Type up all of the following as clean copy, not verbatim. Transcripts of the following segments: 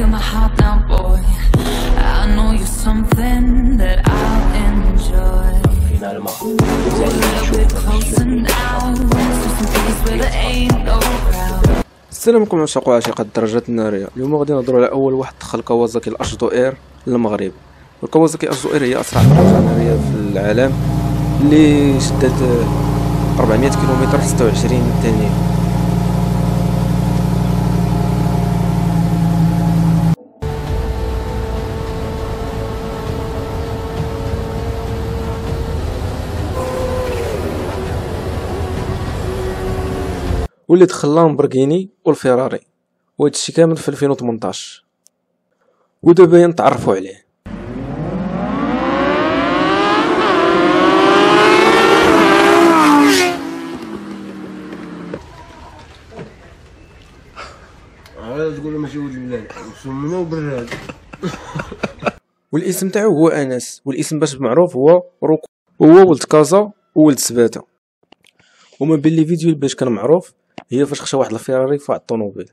feel my heart now, boy. I know you're something that I'll enjoy. We're a little bit closer now, to some place where there ain't no crowd. السلام عليكم عشاق وعشاقات الدراجات النارية. اليوم غادي نهضروا على اول واحد دخل كawasaki الH2R للمغرب. الكawasaki H2R هي اسرع دراجة نارية في العالم اللي شدت 400 كيلومتر في 26 ثانية. واللي دخل لامبورغيني والفيراري، وهذا الشيء كامل في 2018. ودابا نتعرفوا عليه. تقول ماشي ولد البلاد سمنا وبراد. والاسم تاعو هو انس، والاسم باش معروف هو روكو. هو ولد كازا وولد سباته. وما بين لي فيديو باش كان معروف هي فاش خشى واحد الفيراري في واحد الطوموبيل.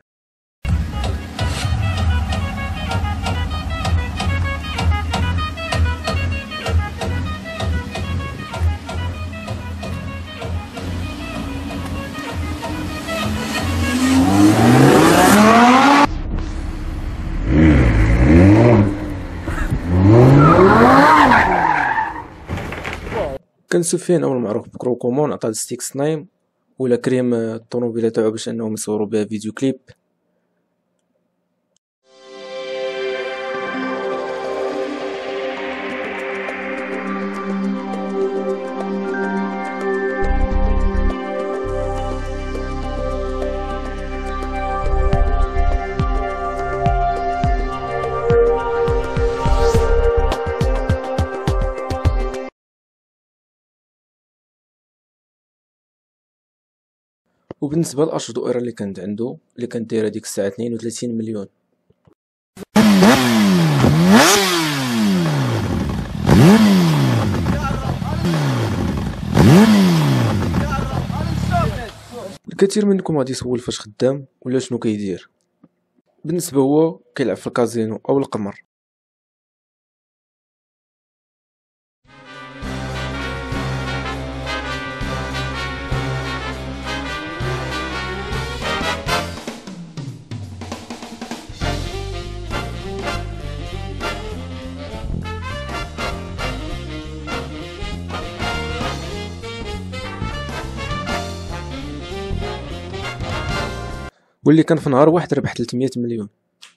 كان سفيان اول معروف بكروكومون عطاه ستيكس نايم ولا كريم الطوموبيله تاعو باش انهم يصوروا بها فيديو كليب. وبالنسبه للH2R اللي كانت عنده اللي كانت دايره ديك الساعه 32 مليون. الكثير منكم غادي يسول فاش خدام ولا شنو كيدير. بالنسبه هو كيلعب في الكازينو او القمر. واللي كان في نهار واحد ربح 300 مليون.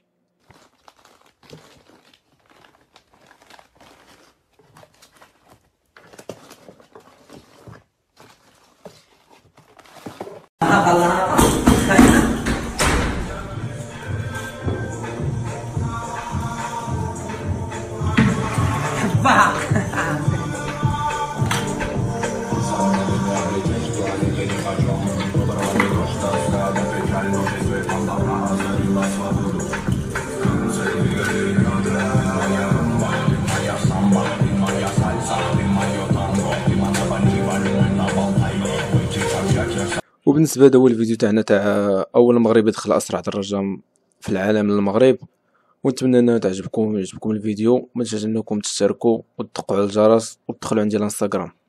وبالنسبه هذا هو الفيديو تاعنا تاع اول مغربي يدخل اسرع دراجه في العالم للمغرب. ونتمنى انه يعجبكم الفيديو. ما تنساوش انكم تشتركوا وتدقوا على الجرس وتدخلوا عندي الانستغرام.